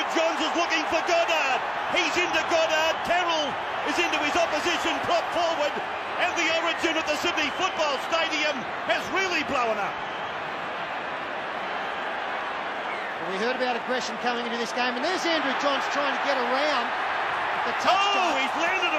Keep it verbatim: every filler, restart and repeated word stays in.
Johns is looking for Goddard. He's into Goddard. Terrell is into his opposition prop forward. And the origin at the Sydney Football Stadium has really blown up. Well, we heard about aggression coming into this game, and there's Andrew Johns trying to get around the touchdown. Oh, he's landed